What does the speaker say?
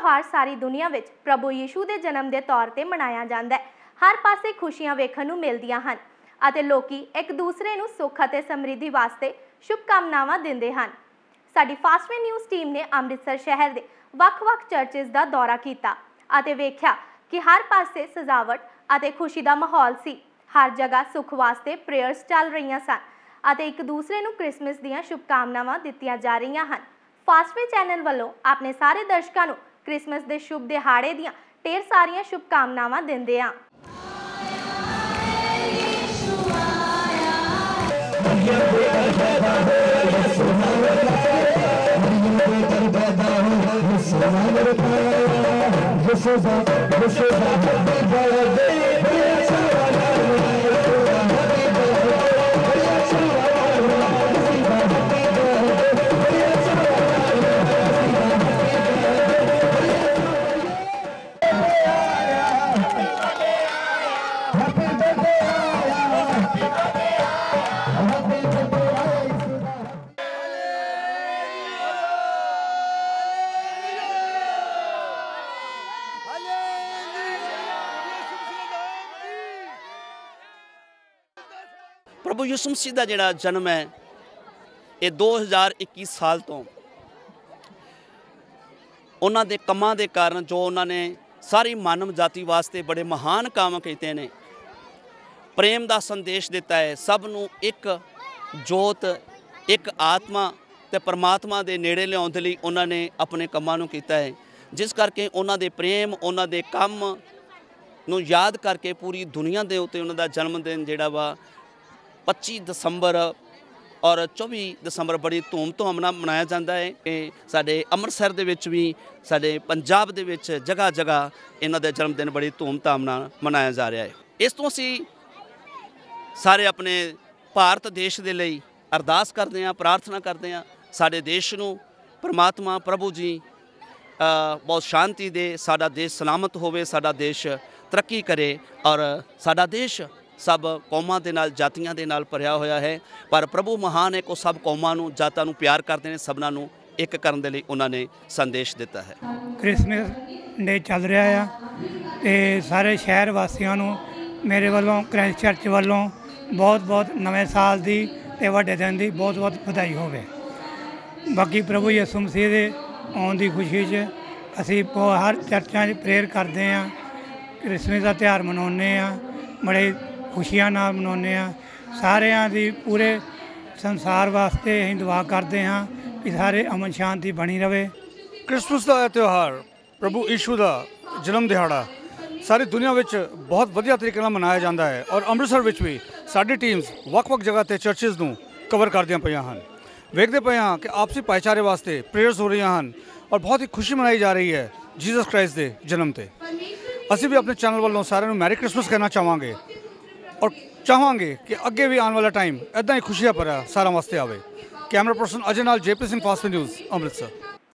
त्यौहार सारी दुनिया विच प्रभु यीशु के जन्म के तौर पर मनाया जाता है। हर पासे खुशियां वेखण नूं मिलदियां हन अते लोकी एक दूसरे नूं सुख अते समृद्धि वास्ते शुभकामनावां दिंदे हन। साडी फास्टवे न्यूज़ टीम ने अमृतसर शहर के ਵੱਖ-ਵੱਖ चर्चिज़ का दौरा किया अते वेख्या कि हर पासे सजावट अते खुशी का माहौल सी। हर जगह सुख वास्ते प्रेयर्स चल रही सन अते एक दूसरे नूं क्रिसमस दीयां शुभकामनावां दित्तियां जा रही हन। फास्टवे चैनल वालों अपने सारे दर्शकों को क्रिसमस के शुभ दिहाड़े दीयां ढेर सारियां शुभकामनावां दिंदे आ। प्रभु यीशु मसीह का जिहड़ा जन्म है ये 2021 साल तो उन्हां दे कमां दे कारण जो उन्होंने सारी मानव जाति वास्ते बड़े महान काम किए ने, प्रेम का संदेश दिता है, सब नूं एक जोत एक आत्मा ते परमात्मा दे नेड़े लियाउण लई उन्होंने अपने कमां नूं कीता है। जिस करके उन्हां दे प्रेम उन्हां दे काम नूं याद करके पूरी दुनिया दे उत्ते उन्हां दा जन्मदिन जिहड़ा वा 25 दसंबर और 24 दसंबर बड़ी धूम-धाम नाल मनाया जाता है। कि साडे अमृतसर दे विच भी साडे पंजाब दे विच जगह जगह इन्हां दे जन्मदिन बड़ी धूम-धाम नाल मनाया जा रहा है। इस तो असीं सारे अपने भारत देश दे लई अरदास करते हैं, प्रार्थना करते हैं, साडे देश नूं परमात्मा प्रभु जी बहुत शांति दे, साडा देश सलामत होवे, साडा देश तरक्की करे और साडा देश सब कौमां दे नाल जातियां दे नाल भरिया होया है। पर प्रभु महान है को सब कौमां नूं जातां नूं प्यार करते हैं, सबना नूं एक करन दे लई उन्होंने संदेश दिता है। क्रिसमस डे चल रहा है ते सारे शहर वासियों नूं मेरे वालों क्राइस्ट चर्च वालों बहुत बहुत नवे साल दी ते वड्डे दिन दी बहुत बहुत बधाई होवे। बाकी प्रभु यीशु मसीह दे आउण दी खुशी च असीं हर चर्चां च प्रेयर करते हैं, क्रिसमस का त्यौहार मनाउने आ, बड़े खुशियां नाल मनाउने आ। सारियां दी पूरे संसार वास्ते असीं दुआ करते हैं कि सारे अमन शांति बनी रहे। क्रिसमस का त्यौहार प्रभु यीशु का जन्म दिहाड़ा सारी दुनिया में बहुत वधिया तरीके नाल मनाया जाता है और अमृतसर विच भी साडी टीम्स वक्-वक् जगह ते चर्चिज़ नूं कवर करदियां पईयां हन। वेखदे पए हां कि आपसी भाईचारे वास्ते प्रेयर्स हो रही हैं और बहुत ही खुशी मनाई जा रही है जीसस क्राइस्ट के जन्म ते। असीं भी अपने चैनल वालों सारिਆਂ ਨੂੰ मैरी क्रिसमस कहना चाहांगे और चाहांगे कि अगे भी आने वाला टाइम इदां ही खुशियां भरिया सारा वास्ते आवे। कैमरा पर्सन अजय नाल JP Singh fast news Amritsar.